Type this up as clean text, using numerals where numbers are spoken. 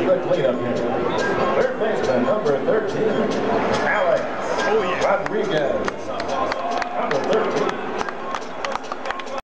the cleanup hitter. Third baseman, number 13, Alex Rodriguez. Number 13.